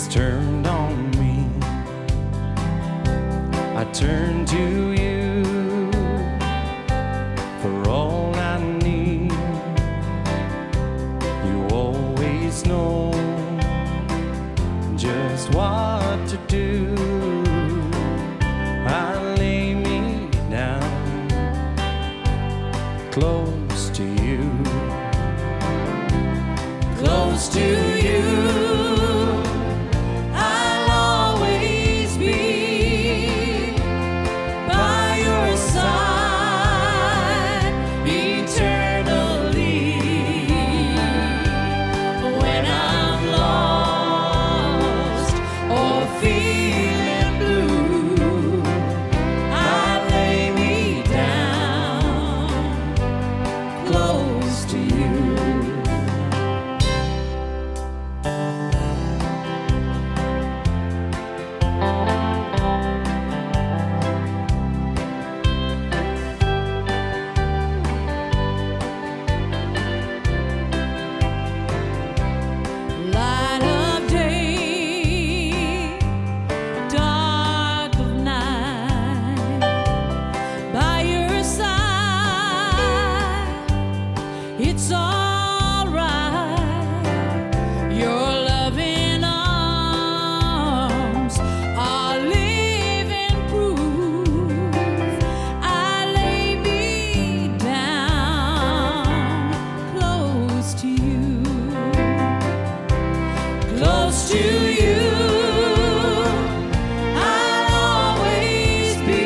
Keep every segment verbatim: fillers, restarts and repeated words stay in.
has turned on me. I turn to you for all I need. You always know just what to do. I lay me down close to you, close to you. It's all right. Your loving arms are living proof. I lay me down close to you, close to you. I'll always be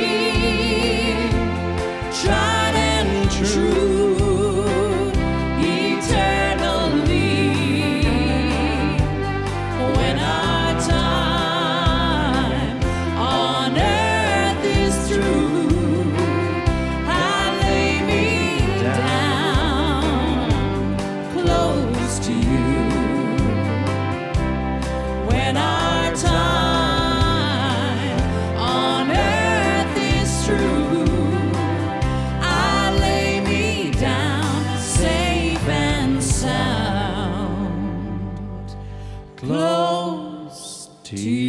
tried and true. When our time on earth is through, I lay me down safe and sound, close to you.